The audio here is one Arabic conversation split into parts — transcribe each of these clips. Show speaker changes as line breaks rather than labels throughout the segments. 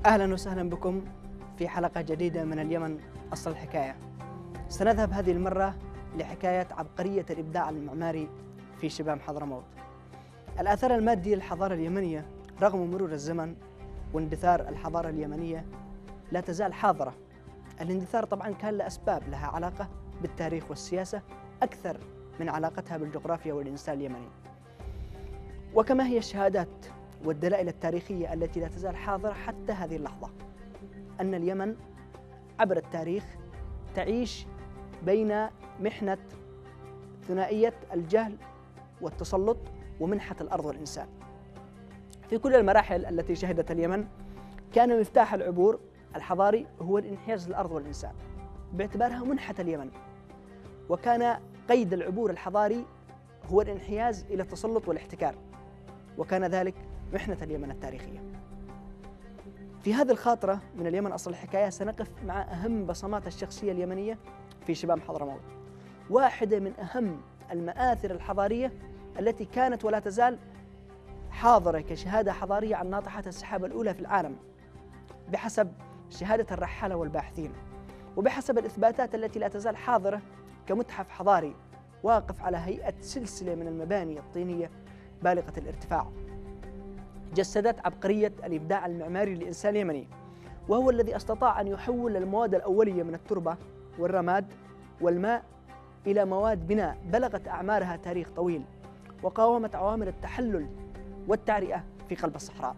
أهلا وسهلا بكم في حلقة جديدة من اليمن أصل الحكاية. سنذهب هذه المرة لحكاية عبقرية الإبداع المعماري في شبام حضرموت. الآثار المادية للحضارة اليمنية رغم مرور الزمن واندثار الحضارة اليمنية لا تزال حاضرة. الاندثار طبعا كان له أسباب لها علاقة بالتاريخ والسياسة أكثر من علاقتها بالجغرافيا والإنسان اليمني. وكما هي الشهادات والدلائل التاريخية التي لا تزال حاضرة حتى هذه اللحظة، أن اليمن عبر التاريخ تعيش بين محنة ثنائية الجهل والتسلط ومنحة الأرض والإنسان. في كل المراحل التي شهدت اليمن كان مفتاح العبور الحضاري هو الانحياز للأرض والإنسان باعتبارها منحة اليمن، وكان قيد العبور الحضاري هو الانحياز إلى التسلط والاحتكار، وكان ذلك محنة اليمن التاريخية. في هذه الخاطرة من اليمن أصل الحكاية سنقف مع أهم بصمات الشخصية اليمنية في شبام حضرموت، واحدة من أهم المآثر الحضارية التي كانت ولا تزال حاضرة كشهادة حضارية عن ناطحة السحاب الأولى في العالم بحسب شهادة الرحالة والباحثين، وبحسب الإثباتات التي لا تزال حاضرة كمتحف حضاري واقف على هيئة سلسلة من المباني الطينية بالغة الارتفاع جسدت عبقرية الإبداع المعماري للإنسان اليمني، وهو الذي استطاع أن يحول المواد الأولية من التربة والرماد والماء إلى مواد بناء بلغت أعمارها تاريخ طويل وقاومت عوامل التحلل والتعرئة في قلب الصحراء.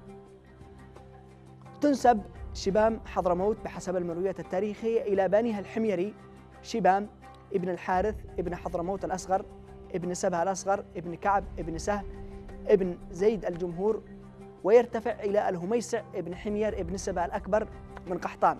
تنسب شبام حضرموت بحسب المرويات التاريخية إلى بانيها الحميري شبام ابن الحارث ابن حضرموت الأصغر ابن سبها الأصغر ابن كعب ابن سهل ابن زيد الجمهور، ويرتفع إلى الهميسع ابن حمير ابن سبها الأكبر من قحطان.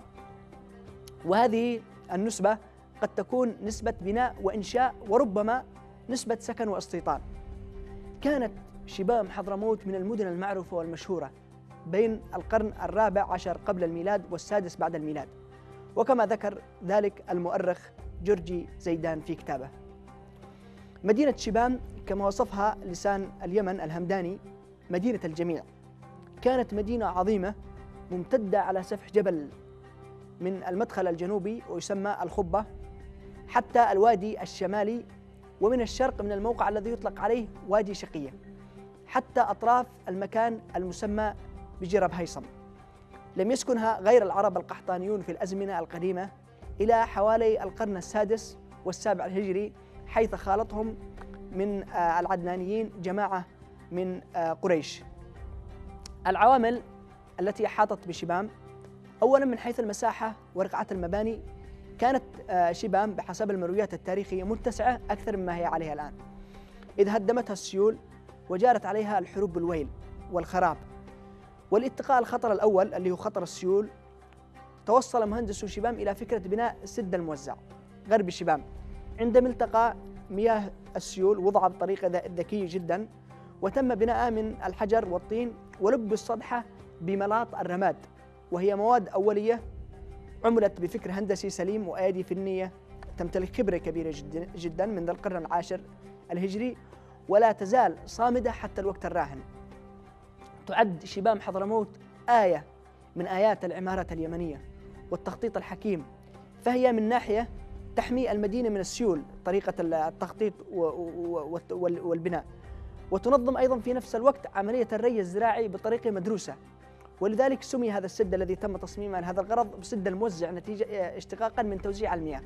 وهذه النسبة قد تكون نسبة بناء وإنشاء وربما نسبة سكن واستيطان. كانت شبام حضرموت من المدن المعروفة والمشهورة بين القرن الرابع عشر قبل الميلاد والسادس بعد الميلاد، وكما ذكر ذلك المؤرخ جورجي زيدان في كتابه. مدينة شبام كما وصفها لسان اليمن الهمداني مدينة الجميع، كانت مدينة عظيمة ممتدة على سفح جبل من المدخل الجنوبي ويسمى الخبة حتى الوادي الشمالي، ومن الشرق من الموقع الذي يطلق عليه وادي شقية حتى أطراف المكان المسمى بجرب هيصم. لم يسكنها غير العرب القحطانيون في الأزمنة القديمة إلى حوالي القرن السادس والسابع الهجري، حيث خالطهم من العدنانيين جماعة من قريش. العوامل التي أحاطت بشبام: أولا من حيث المساحة ورقعة المباني، كانت شبام بحسب المرويات التاريخية متسعة أكثر مما هي عليها الآن، إذ هدمتها السيول وجارت عليها الحروب بالويل والخراب. والاتقاء الخطر الأول اللي هو خطر السيول، توصل مهندسو شبام إلى فكرة بناء السد الموزع غرب شبام. عندما التقى مياه السيول وضع بطريقة ذكية جدا، وتم بناءها من الحجر والطين ولب السطحة بملاط الرماد، وهي مواد أولية عملت بفكر هندسي سليم وأيادي فنية تمتلك خبرة كبيرة جدا من القرن العاشر الهجري، ولا تزال صامدة حتى الوقت الراهن. تعد شبام حضرموت آية من آيات العمارة اليمنية والتخطيط الحكيم، فهي من ناحية تحمي المدينة من السيول طريقة التخطيط والبناء، وتنظم أيضا في نفس الوقت عملية الري الزراعي بطريقة مدروسة، ولذلك سمي هذا السد الذي تم تصميمه لهذا الغرض بسد الموزع نتيجة اشتقاقا من توزيع المياه.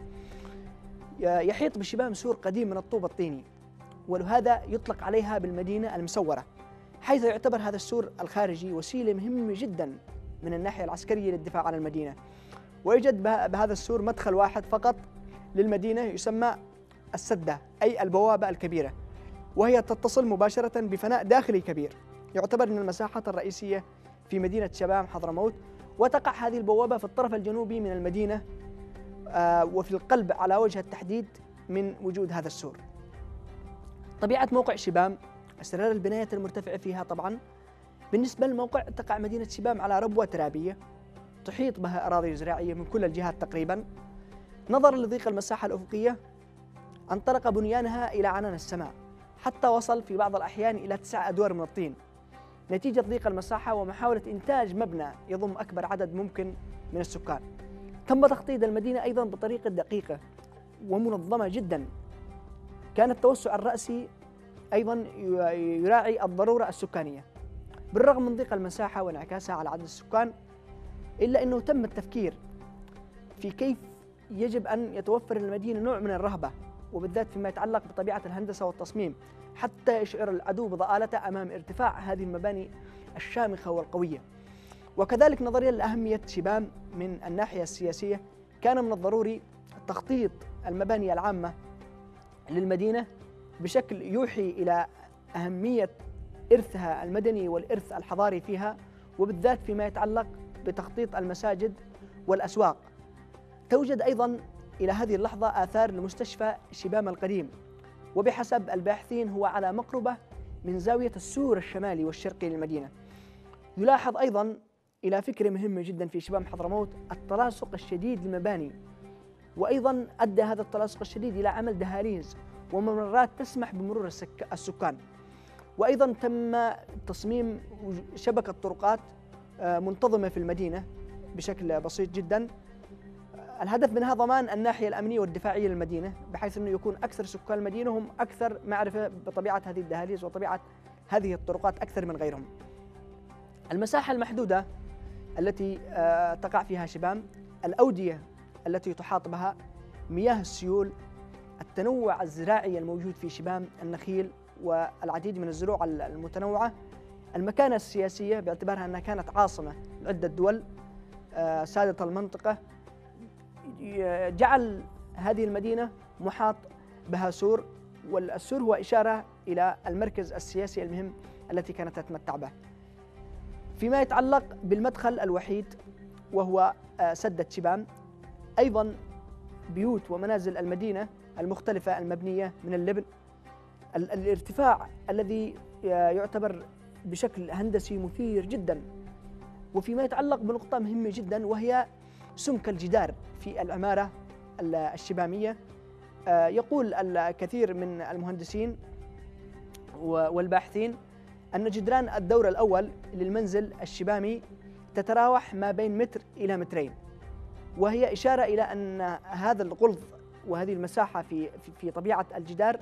يحيط بشبام سور قديم من الطوب الطيني، ولهذا يطلق عليها بالمدينة المسورة، حيث يعتبر هذا السور الخارجي وسيلة مهمة جدا من الناحية العسكرية للدفاع عن المدينة. ويوجد بهذا السور مدخل واحد فقط للمدينة يسمى السدة، أي البوابة الكبيرة، وهي تتصل مباشرة بفناء داخلي كبير يعتبر من المساحات الرئيسية في مدينة شبام حضرموت. وتقع هذه البوابة في الطرف الجنوبي من المدينة وفي القلب على وجه التحديد من وجود هذا السور. طبيعة موقع شبام، أسرار البنايات المرتفعة فيها طبعا. بالنسبة للموقع، تقع مدينة شبام على ربوة ترابية تحيط بها أراضي زراعية من كل الجهات تقريبا. نظرا لضيق المساحة الأفقية انطلق بنيانها إلى عنان السماء حتى وصل في بعض الأحيان إلى 9 أدوار من الطين، نتيجة ضيق المساحة ومحاولة إنتاج مبنى يضم أكبر عدد ممكن من السكان. تم تخطيط المدينة أيضا بطريقة دقيقة ومنظمة جدا. كان التوسع الرأسي أيضا يراعي الضرورة السكانية. بالرغم من ضيق المساحة وانعكاسها على عدد السكان، إلا أنه تم التفكير في كيف يجب أن يتوفر للمدينة نوع من الرهبة، وبالذات فيما يتعلق بطبيعة الهندسة والتصميم، حتى يشعر العدو بضآلته أمام ارتفاع هذه المباني الشامخة والقوية. وكذلك نظريا لأهمية شبام من الناحية السياسية، كان من الضروري تخطيط المباني العامة للمدينة بشكل يوحي إلى أهمية إرثها المدني والإرث الحضاري فيها، وبالذات فيما يتعلق بتخطيط المساجد والأسواق. توجد أيضا إلى هذه اللحظة آثار لمستشفى شبام القديم، وبحسب الباحثين هو على مقربة من زاوية السور الشمالي والشرقي للمدينة. يلاحظ أيضا إلى فكرة مهمة جدا في شبام حضرموت التلاصق الشديد للمباني، وأيضا أدى هذا التلاصق الشديد إلى عمل دهاليز وممرات تسمح بمرور السكان. وأيضا تم تصميم شبكة طرقات منتظمة في المدينة بشكل بسيط جدا. الهدف منها ضمان الناحية الأمنية والدفاعية للمدينة، بحيث أنه يكون أكثر سكان المدينة هم أكثر معرفة بطبيعة هذه الدهاليز وطبيعة هذه الطرقات أكثر من غيرهم. المساحة المحدودة التي تقع فيها شبام، الأودية التي تحاط بها، مياه السيول، التنوع الزراعي الموجود في شبام، النخيل والعديد من الزروع المتنوعة، المكانة السياسية باعتبارها أنها كانت عاصمة لعدة دول سادت المنطقة، جعل هذه المدينة محاط بها سور، والسور هو إشارة إلى المركز السياسي المهم التي كانت تتمتع به. فيما يتعلق بالمدخل الوحيد وهو سدة شبام، أيضا بيوت ومنازل المدينة المختلفة المبنية من اللبن، الارتفاع الذي يعتبر بشكل هندسي مثير جدا. وفيما يتعلق بنقطة مهمة جدا وهي سمك الجدار في العمارة الشبامية، يقول الكثير من المهندسين والباحثين أن جدران الدور الأول للمنزل الشبامي تتراوح ما بين متر إلى مترين، وهي إشارة إلى أن هذا الغلظ وهذه المساحة في طبيعة الجدار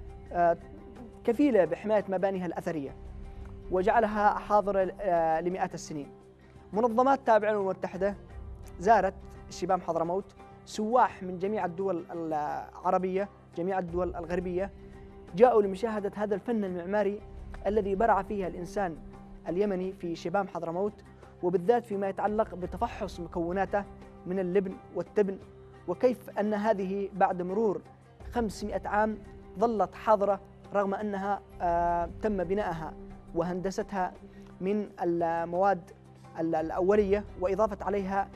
كفيلة بحماية مبانيها الأثرية وجعلها حاضرة لمئات السنين. منظمات تابعة للأمم المتحدة زارت شبام حضرموت، سواح من جميع الدول العربية، جميع الدول الغربية، جاءوا لمشاهدة هذا الفن المعماري الذي برع فيه الإنسان اليمني في شبام حضرموت، وبالذات فيما يتعلق بتفحص مكوناته من اللبن والتبن، وكيف أن هذه بعد مرور 500 عام ظلت حاضرة رغم أنها تم بنائها وهندستها من المواد الأولية، وإضافة عليها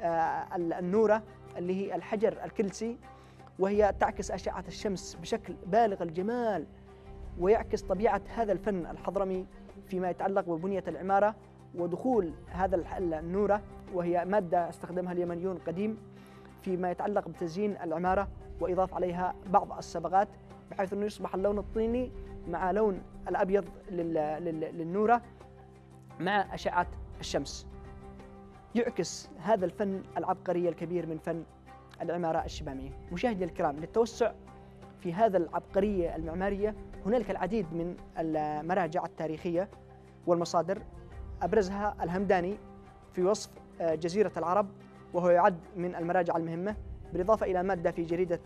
النورة اللي هي الحجر الكلسي، وهي تعكس أشعة الشمس بشكل بالغ الجمال، ويعكس طبيعة هذا الفن الحضرمي فيما يتعلق ببنية العمارة ودخول هذا النورة، وهي مادة استخدمها اليمنيون قديم فيما يتعلق بتزيين العمارة، وإضاف عليها بعض الصبغات بحيث أنه يصبح اللون الطيني مع لون الأبيض للنورة مع أشعة الشمس. يعكس هذا الفن العبقري الكبير من فن العمارة الشبامية. مشاهدي الكرام، للتوسع في هذا العبقرية المعمارية هنالك العديد من المراجع التاريخية والمصادر، أبرزها الهمداني في وصف جزيرة العرب، وهو يعد من المراجع المهمة، بالإضافة إلى مادة في جريدة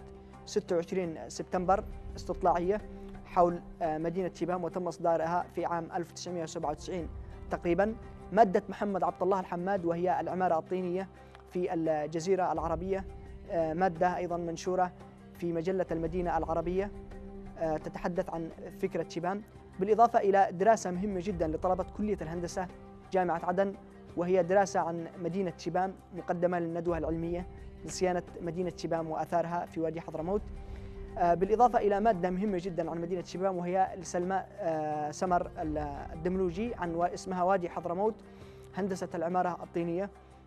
26 سبتمبر استطلاعية حول مدينة شبام وتم إصدارها في عام 1997 تقريبا. مادة محمد عبد الله الحماد وهي العمارة الطينية في الجزيرة العربية، مادة أيضا منشورة في مجلة المدينة العربية تتحدث عن فكرة شبام، بالإضافة إلى دراسة مهمة جدا لطلبة كلية الهندسة جامعة عدن، وهي دراسة عن مدينة شبام مقدمة للندوة العلمية لصيانة مدينة شبام وآثارها في وادي حضرموت، بالإضافة إلى مادة مهمة جدا عن مدينة شبام وهي لسلمى سمر الدملوجي عن اسمها وادي حضرموت هندسة العمارة الطينية.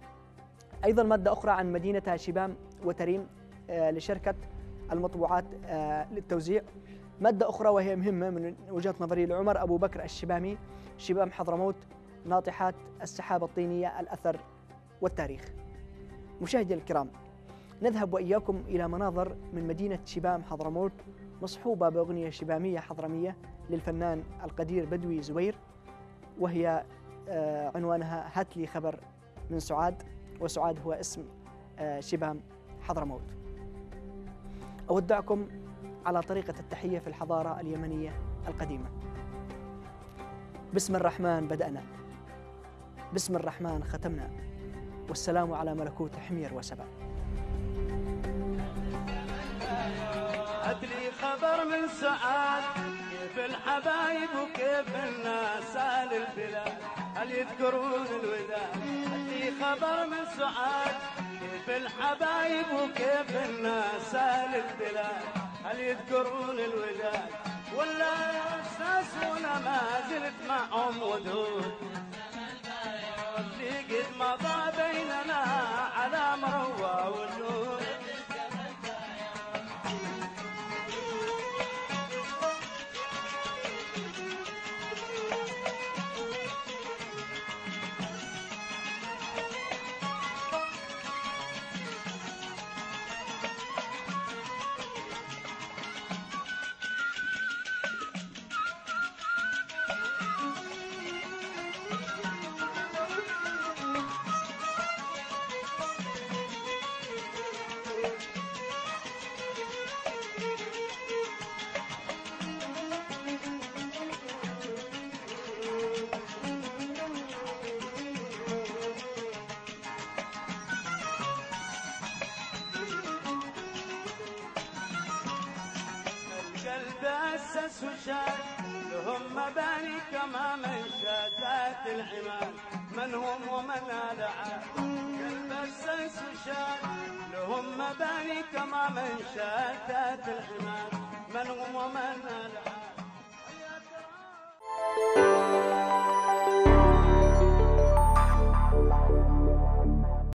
أيضا مادة أخرى عن مدينة شبام وتريم لشركة المطبوعات للتوزيع. مادة أخرى وهي مهمة من وجهة نظري لعمر أبو بكر الشبامي، شبام حضرموت، ناطحات السحابة الطينية، الأثر والتاريخ. مشاهدي الكرام، نذهب وإياكم إلى مناظر من مدينة شبام حضرموت مصحوبة بأغنية شبامية حضرمية للفنان القدير بدوي زوير، وهي عنوانها هات لي خبر من سعاد، وسعاد هو اسم شبام حضرموت. أودعكم على طريقة التحية في الحضارة اليمنية القديمة. بسم الرحمن بدأنا، بسم الرحمن ختمنا، والسلام على ملكوت حمير وسبا.
هات لي خبر من سعاد، كيف الحبايب وكيف الناس آل البلاد، هل يذكرون الوداد؟ هات لي خبر من سعاد، كيف الحبايب وكيف الناس آل البلاد، هل يذكرون الوداد؟ ولا يحسسونا ما زلت معهم ودود، اللي قد مضى بيننا على مروى وجود. أسس وشاد لهم مباني كما من شادات العماد، من هم ومن العاد. قلب أسس وشاد لهم مباني كما من شادات العماد، من هم ومن العاد.